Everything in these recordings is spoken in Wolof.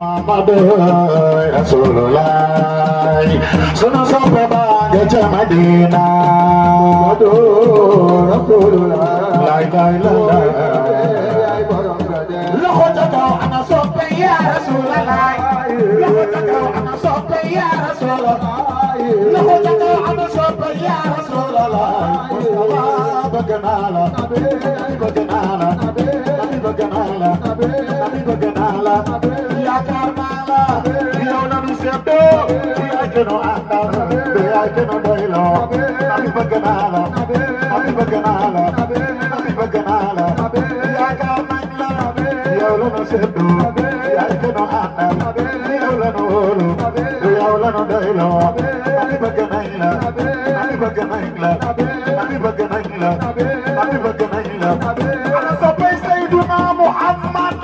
Rasulullah, sono sopra bagaglia Madina. Rasulullah, la ilaha illallah. Lokhotaka ana sopra ya Rasulullah. Lokhotaka ana sopra ya Rasulullah. Lokhotaka ana sopra ya Rasulullah. Mustafa baganala, baganala, baganala, baganala. Ya Karmala, Yona Nusendo, I cannot I cannot bailo, Nabi Baganala, Nabi Baganala, Nabi Baganala, Ya Karmala, Yona Nusendo, I cannot Yola Nolo, Yola Nodelo, Nabi Baganala, Nabi Baganala, Nabi Baganala, Nabi Baganala, and so please say to Muhammad.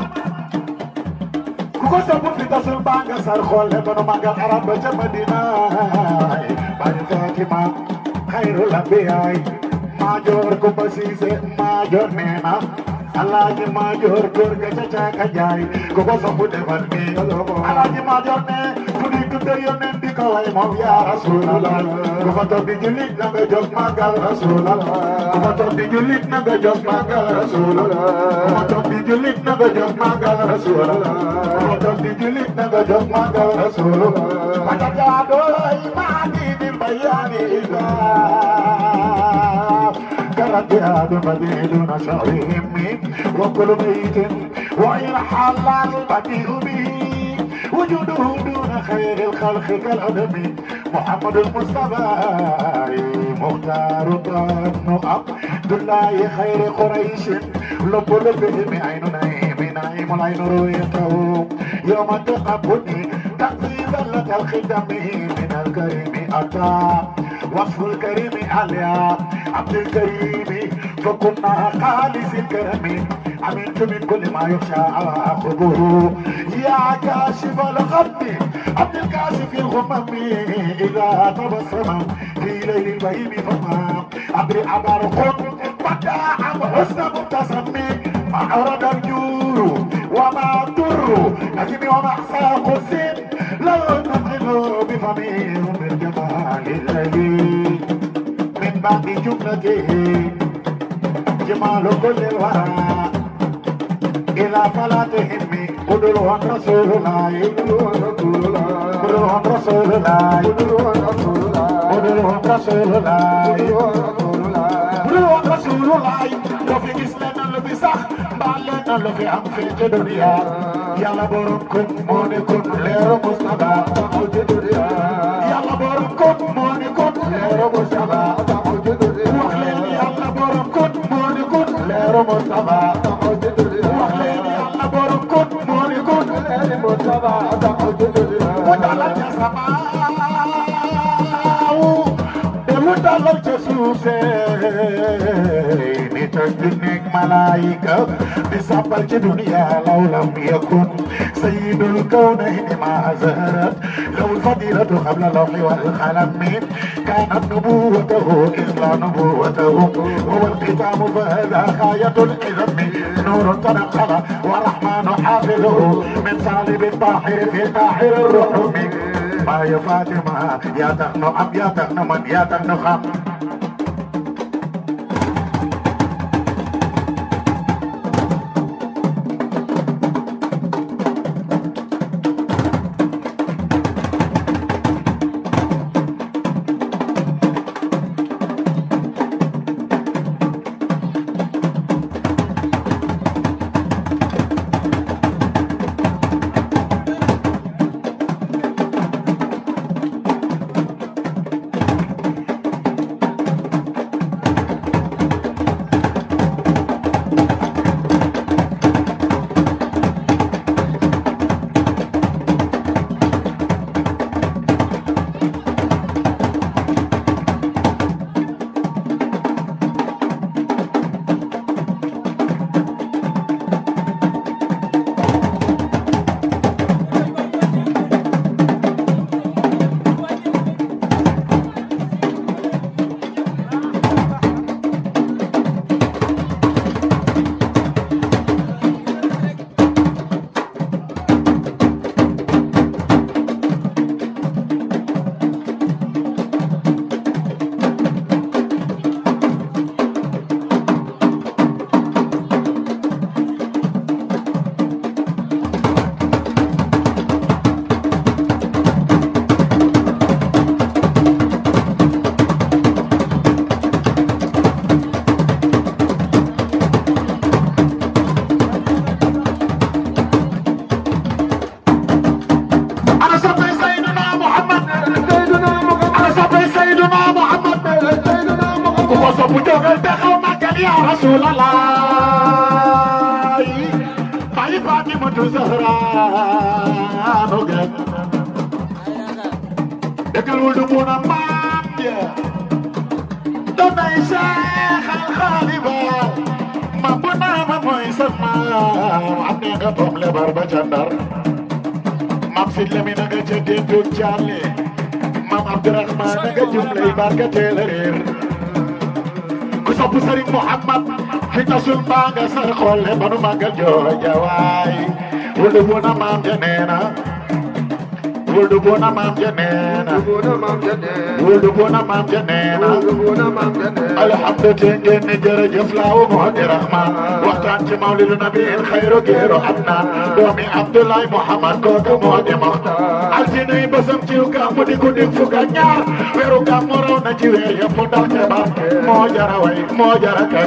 Kuko sabu fita sulbanga sarkhol lebano magal arab ca Madina bani Fatima khairul anbiya major ko basise major nena Alaji major gorga ca kajai kuko sabu defal mi Alaji major ne tudi tudde Yonent di ko way mom ya Rasulullah ko fa tok di julit na nga jog magal Rasulullah ko fa tok di julit na nga jog magal Rasulullah ko fa tok di julit na nga jog magal Rasulullah di julit na nga jog magal Rasulullah majado imani bil bayani ila karatiadu madiluna sha'rihim wa kullu baytin wa irhal badi'u bihi وجوده دون خير الخلق كالأدم محمد المصطفى مختار بن عبد الله خير قريش لب لبهم عين نعيم نعيم العين رؤيته يوم تقبلني تقصيدا لك الختم من الكريم أتى وصف الكريم عليا عبد الكريم فكنا خالص الكرم عملت من كل ما يخشى أخذه يا كاشف الغم عبد الكاشف الغمم إذا تبسم في ليل البهيم فما عبد العبر قم بداع حسن مبتسم ما أراد الجور وما ضر نجم وما أحسى قسم لو تقل بفمه بالجمال الذي من بعد جملته جمال كل الورى إلى فلاتهم قدرهم رسول الله قدرهم رسول الله قدرهم رسول الله قدرهم رسول الله لو في جسمنا لو في صح بالنا لو في أم في الدنيا يلا برمكم مونكم ليرو مصطفى يلا برمكم مونكم ليرو مصطفى وخليني يلا برمكم مونكم ليرو مصطفى وخليني يلا برمكم مونكم ليرو مصطفى ودلت يا سماو ودلت يسوسي تجنك ملايكة بسبب الدنيا لو لم يكن سيد الكونين ما زهرت لو الفضيلة قبل اللوح والقلم كانت نبوته إلا نبوته هو الختام فهذا غاية الإذن نور تنقل والرحمن حافظه من صالب الطاهر في طاهر الرحوم ما يا فاطمة يا تغنو أم يا تغنو من يا تغنو خم jógal taxaw màggal ya Rasulallah fay Fatimatu Zahra no gën dëggal wul du mun a maam ya doonay Seex al Xalifa ma bu naa ma mooy sa maam am ne nga toom lebar ba ca Ndar maam si Lamine nga ca déntu Caale maam Abdourahman nga jumlay barka teel a réer ku sopp Sëriñ Muhammad fi tasul mbaa nga sar xolle banu màggal jooja waay wul du mun a maam ja neena wuldu bona maam ja neena wuldu bona maam ja neena alhamdulillah ngeen ne jërëjëf laawu moo di rahmaan waxtaan ci mawlidu nabi xayru géero am na doomi Abdoulaye Muhammad kooku moo di Muxtaar altine yi bësam ci gàmmu di guddi fukk ak ñaar weeru gàmmu raw na ci weer yëpp ndax xibaar moo jara way moo jara kañ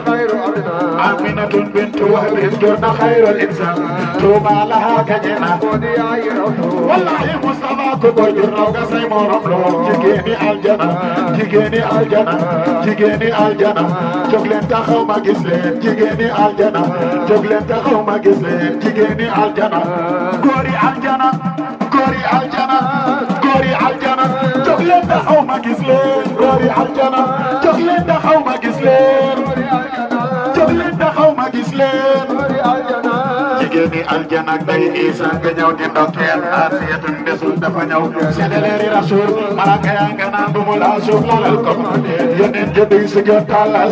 Aminatun bintu Wahbin jur na xayrul insan tuuba laha kañena wallahi Mustafa ko koy jur raw nga say morom loo jigéeni aljana jigéeni aljana jigéeni aljana jóg leen taxaw ma gis leen jigéeni aljana jóg leen taxaw ma gis leen jigéeni aljana góori aljana góori aljana góori aljana jóg leen taxaw ma gis leen góori aljana jóg leen taxaw ma gis leen jóg leen taxaw ma gis leen jigéeni aljana day Isa nga ñëw di ndokkeel Asiyatun desul dafa ñëw sedeleeri Rasul malaka yaa nga naan bu mu laa suuf lalal ko Yonent jëdduy si jot tàllal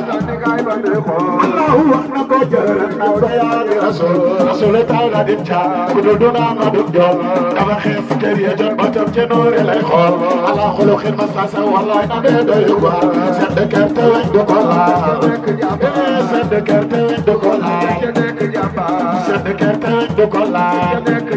Allahu wax na ko jërën na ko yaa di Rasul Rasul taw la dim ca ku dul du naa ma dug jool dafa xeef kër ya jot ba tam ca noori lay xool ala xuluqin masasa wallahi na dee doy waar sedd kër te weñ du ko laal sedd kër te weñ du ko laal sedd kër te weñ du ko laal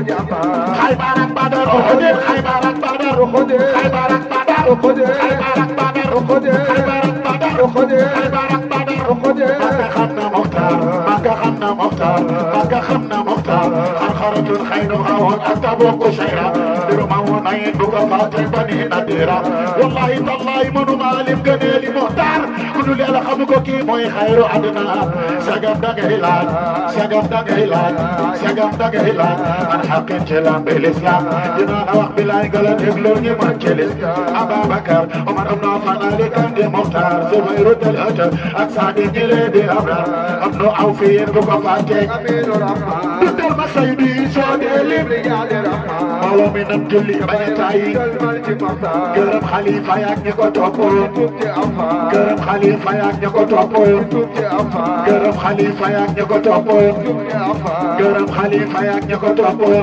Xaybar ak Badar Uhud Xaybar ak Badar Uhud Xaybar ak Badar Uhud Xaybar ak Badar Uhud Xaybar ak Badar Uhud Xaybar ak Badar Uhud Makka xam na Muxtaar Makka xam na Muxtaar Makka xam na Muxtaar xarxaratul xaynu xawoon ak Tabuk Shayra biru ma woon ay bu ko fàtte Bani Nadira wallahi tallahi mënu ma lim gëneeli Muxtaar ku dul Yàlla xamu ko kii mooy xayru àddina sagam dangay laaj sagam dangay laaj sagam dangay laaj man xaqin ci lambi l'islam dinaa la wax bilaay nga la déglu ñi ma ci l'islam Ababakar Omar am na fanaali kan di Muxtaar Zubayru del Atar ak Saadi ñi lee di Abrar am no aw fi yéen bu ko fàtte dundal ma say di soo dee lim mbooloo mi nam julli bañ a tàyyi gërëm xalifa yaak ñi ko toppoon gërëm xalifa yaak ñi ko toppoon gërëm xalifa yaak ñi ko toppoon gërëm xalifa yaak ñi ko toppoon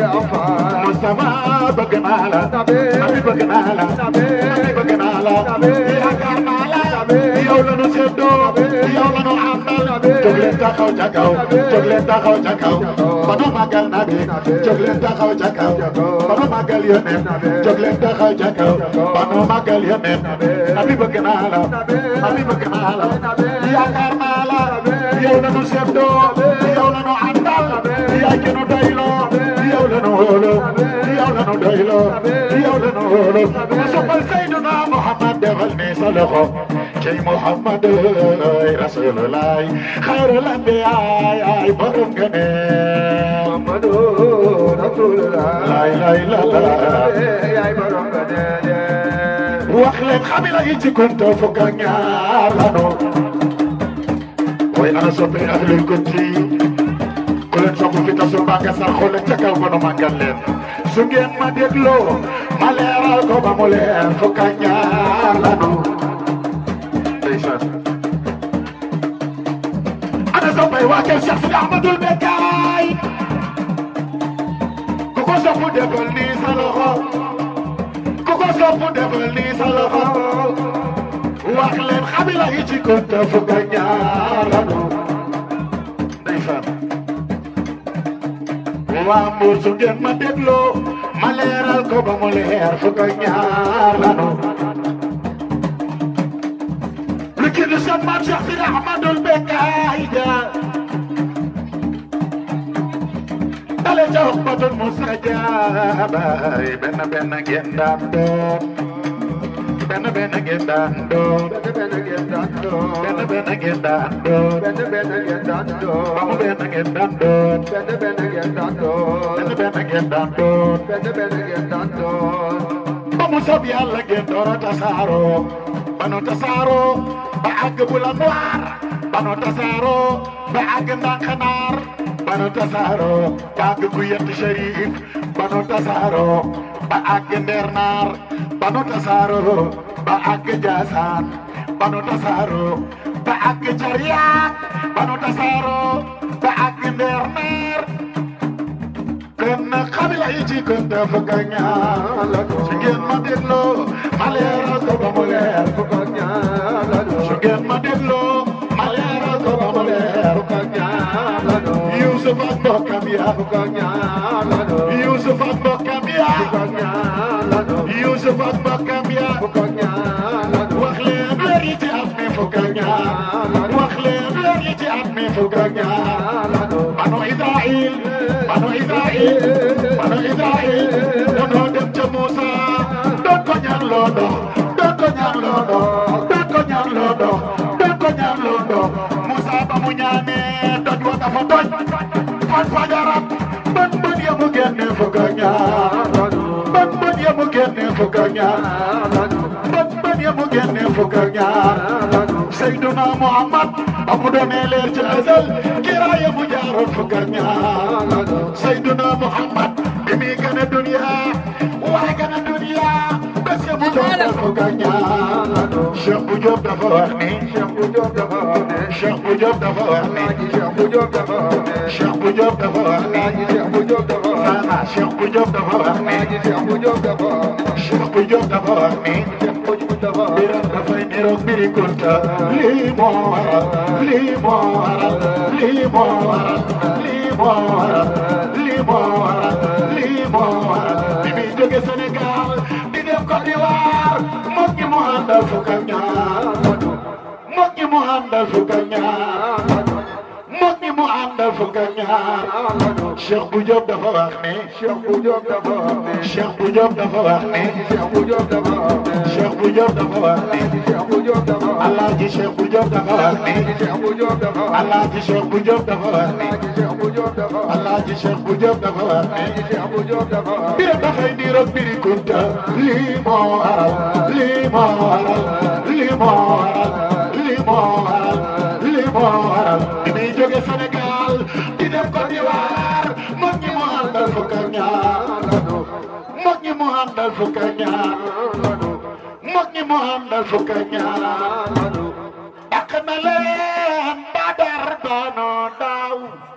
Mustafa bëgg naa la nabi bëgg naa la nabi bëgg naa la yaakaar naa la yow la nu seddoo yow la nu àndal jóg leen taxaw ca kaw jóg leen taxaw ca kaw ba nu màggal nabi jóg leen taxaw ca kaw ba nu màggal Yonent jóg leen taxaw ca kaw ba nu màggal Yonent nabi bëgg naa la nabi bëgg naa la yaakaar naa la yow la nu seddoo yow la nu àndal yaay ki nu doyloo yow la nu wóolu yow la nu doyloo yow la nu wóolu soppal Seydina Muhammad defal ni sa loxo cey Muhammad Rasulullah xayrul anbiyaa ay borom gëneel Muhammadu Rasulullah lay lay la ay borom gëneel wax leen xamila yi ci kunta fukk ak ñaar lanu way ana soppe ahlul kunti ku leen sopp fi tasul mbaa nga sax xool ca kaw ba nu màggal leen su ngeen ma dégloo ma leeral ko ba mu leer fukk ak ñaar lanu ndeysaan ana soppay waa kër Cheikh Sidi Ahmadul Bekkaay ku ko sopp defal nii sa loxo ku ko sopp defal nii sa loxo wax leen xamila yi ci konta fukk ak ñaar lanu ndeysaan waa Mbuur su ngeen ma dégloo ma leeral ko ba mu leer fukk ak ñaar lanu lu ki du seen maam Cheikh Sidi Ahmadul Bekkaay ja dale ca wax batul Musa Jaabay benn benn ngeen daan doon Bena bena gendando, bena bena gendando, bena bena gendando, bena bena gendando, vamos bena gendando, bena bena gendando, bena bena gendando, bena bena gendando. Vamos a viajar gendoro tasaro, bano tasaro, baag bulan noir, bano tasaro, baag ndakanar, bano tasaro, baag kuyat sharif, bano tasaro, baag ndernar. Bano tasaro ba ak jasan bano tasaro ba ak jariya bano tasaro ba ak ndermer ken qabila yi kon dafa ganya la do ngeen ma deglo malera ko ba mo leer ko ganya la do ngeen ma deglo malera ko ba mo leer ko ganya la do Yusuf ak bokam ya ko ganya la do Yusuf ak bokam ya ko ganya la do Yusuf ak bokam ya ko ganya la do wax leen vérité ak mi ko ganya wax leen vérité ak mi ko ganya la do banu Israël banu Israël banu Israël dono dem ca Musa doon ko ñaan loo dox doon ko ñaan loo dox doon ko ñaan loo dox doon ko ñaan loo dox Musa ba mu ñaanee doj wa dafa toj fan fajaram bët bët ya mu génne fukk ak ñaar bët bët ya mu génne fukk ak ñaar bët bët ya mu génne fukk ak ñaar Seydina Muhammad ba mu doonee leer ci azal kira ya mu jaaroon fukk ak ñaar Seydina Muhammad bi muy gën a dunya waaye gën a dunya bés ya mu doon fukk ak ñaar Cheikh bu Diop dafa wax ni Cheikh bu Diop dafa wax ni Cheikh bu Diop dafa wax ni Cheikh bu Diop dafa wax ni Cheikh bu Diop dafa wax ni Cheikh bu Diop dafa wax ni Cheikh bu Diop dafa wax ni Cheikh bu Diop dafa wax ni Cheikh bu Diop dafa wax ni Cheikh bu Diop dafa wax ni dafay niroog mbiri Kunta lii moo waral lii moo waral lii moo waral lii moo waral lii moo waral lii moo waral bi muy jóge Sénégal di dem Côte d'Ivoire moom ñi mu àndal fukk ak ñaar moom ñi mu àndal fukk ak ñaar moom ñi mu àndal fukk ak ñaar Cheikh bu Diop dafa wax ne Cheikh bu Diop dafa wax ne Cheikh bu Diop dafa wax ne Cheikh bu Diop dafa wax ne Cheikh bu Diop dafa wax ne Cheikh bu Diop dafa wax Alaaji Cheikh bu Diop dafa wax ne Cheikh bu Diop dafa wax Alaaji Cheikh bu Diop dafa wax ne Cheikh bu Diop dafa wax Alaaji Cheikh bu Diop dafa wax ne Cheikh bu Diop dafa wax bi dafay niroog mbiri Kunta lii moo waral lii moo waral lii moo waral lii moo waral lii moo waral bi muy jóge Sénégal di dem Côte d'Ivoire moom ñi mu àndal fukk ak ñaar moom ñi mu àndal fukk ak ñaar moom ñi mu àndal fukk ak ñaar dàq na leen Badar doonoo daaw